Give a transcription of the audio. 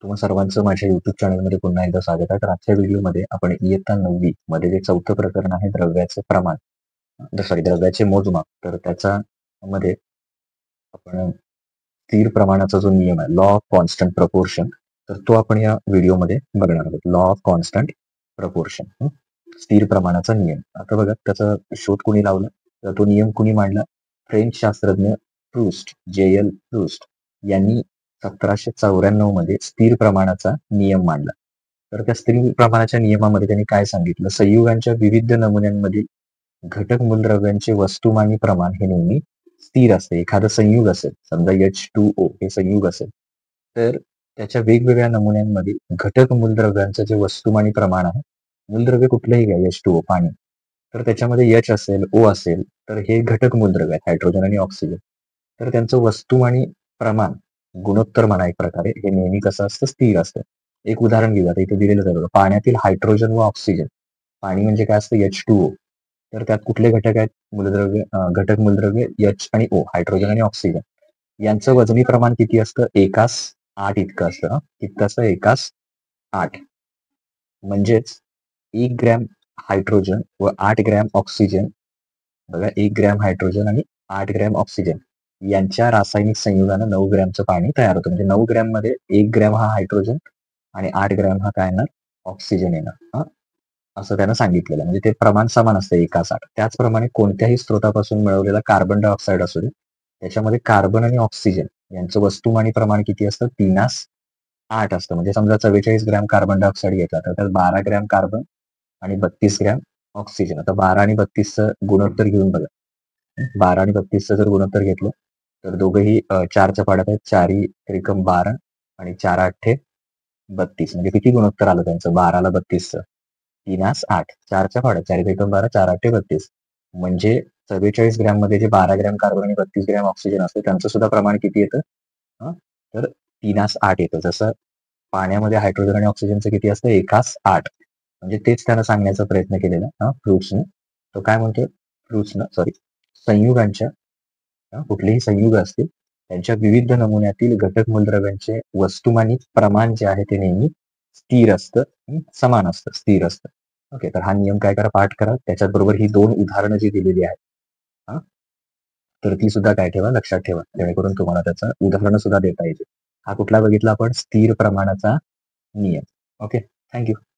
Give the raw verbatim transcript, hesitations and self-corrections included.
तुम्हा सर्वांचं माझ्या युट्यूब चॅनलमध्ये पुन्हा एकदा स्वागत आहे. तर आजच्या व्हिडिओमध्ये आपण इयत्ता नववी मध्ये जे चौथं प्रकरण आहे द्रव्याचे प्रमाण, सॉरी द्रव्याचे मोजमाप, तर त्याचा मध्ये आपण स्थिर प्रमाणाचा जो नियम आहे, लॉ ऑफ कॉन्स्टंट प्रपोर्शन, तर तो आपण या व्हिडिओमध्ये बघणार आहोत. लॉ ऑफ कॉन्स्टंट प्रपोर्शन, स्थिर प्रमाणाचा नियम. आता बघा त्याचा शोध कोणी लावला, तर तो नियम कोणी मांडला? फ्रेंच शास्त्रज्ञ प्रूस्ट, जे एल प्रूस्ट यांनी सतराशे चौऱ्याण्णव मध्ये स्थिर प्रमाणाचा नियम मांडला. तर त्या स्थिर प्रमाणाच्या नियमामध्ये त्यांनी काय सांगितलं? संयुगांच्या विविध नमुन्यांमधील घटक मूलद्रव्यांचे वस्तुमानी प्रमाण हे नेहमी स्थिर असते. एखादं संयुग असेल, समजा एच टू ओ हे संयुग असेल, तर त्याच्या वेगवेगळ्या नमुन्यांमध्ये घटक मूलद्रव्यांचं जे वस्तुमानी प्रमाण आहे, मूलद्रव्य कुठलंही घ्या, एच टू ओ पाणी, तर त्याच्यामध्ये एच असेल, ओ असेल, तर हे घटक मूलद्रव्य आहेत, हायड्रोजन आणि ऑक्सिजन. तर त्यांचं वस्तुमानी प्रमाण, गुणोत्तर म्हणा एक प्रकारे, हे नेहमी कसं असतं? स्थिर असतं. एक उदाहरण घेऊया, इथे दिलेलं जातं, पाण्यातील हायड्रोजन व ऑक्सिजन. पाणी म्हणजे काय असतं? H two O. तर त्यात कुठले घटक आहेत? मूलद्रव्य, घटक मूलद्रव्य एच आणि ओ, हायड्रोजन आणि ऑक्सिजन. यांचं वजनी प्रमाण किती असतं? एकास आठ इतकं असतं. किती असतं? एकास आठ. म्हणजेच एक ग्रॅम हायड्रोजन व आठ ग्रॅम ऑक्सिजन, बघा, एक ग्रॅम हायड्रोजन आणि आठ ग्रॅम ऑक्सिजन यांच्या रासायनिक संयुगानं नऊ ग्रॅमचं पाणी तयार होतं. म्हणजे नऊ ग्रॅम मध्ये एक ग्रॅम हा हायड्रोजन आणि आठ ग्रॅम हा काय येणार? ऑक्सिजन येणार. हा असं त्यानं सांगितलेलं. म्हणजे ते प्रमाण समान असतं, एकास आठ. त्याचप्रमाणे कोणत्याही स्रोतापासून मिळवलेला कार्बन डायऑक्साईड असू दे, त्याच्यामध्ये कार्बन आणि ऑक्सिजन यांचं वस्तुमानी प्रमाण किती असतं? तीनास आठ असतं. म्हणजे समजा चव्वेचाळीस ग्रॅम कार्बन डायऑक्साईड घेतला, तर त्यात बारा ग्रॅम कार्बन आणि बत्तीस ग्रॅम ऑक्सिजन. आता बारा आणि बत्तीसचं गुणोत्तर घेऊन बघा. बारा आणि बत्तीसचं जर गुणोत्तर घेतलं, तर दोघेही चारच्या पाड्यात आहेत. चारी त्रिकम बारा आणि चार आठे बत्तीस. म्हणजे किती गुणोत्तर आलं त्यांचं? बाराला बत्तीसचं तीनास आठ. चारच्या पाड्यात, चारी त्रिकम बारा, चार आठे बत्तीस. म्हणजे चव्वेचाळीस ग्रॅम मध्ये जे बारा ग्रॅम कार्बन आणि बत्तीस ग्रॅम ऑक्सिजन असतं, त्यांचं सुद्धा प्रमाण किती येतं? तर तीनास आठ येतं. जसं पाण्यामध्ये हायड्रोजन आणि ऑक्सिजनचं किती असतं? एकास आठ. म्हणजे तेच त्यानं सांगण्याचा प्रयत्न केलेला हा फ्रुट्सने. तो काय म्हणतो? फ्रुट्सनं सॉरी संयुगांच्या, कुठलेही संयुग असतील, त्यांच्या विविध नमुन्यातील घटक मूलद्रव्यांचे वस्तुमानी प्रमाण जे आहे ते नेहमी स्थिर असतं, समान असतं, स्थिर असतं. ओके, तर हा नियम काय करा? पाठ करा. त्याच्याच बरोबर ही दोन उदाहरणं जी दिलेली आहेत, हा तर ती सुद्धा काय ठेवा? लक्षात ठेवा, जेणेकरून तुम्हाला त्याचं उदाहरणं सुद्धा देता येईल. हा कुठला बघितला आपण? स्थिर प्रमाणाचा नियम. Okay, thank you.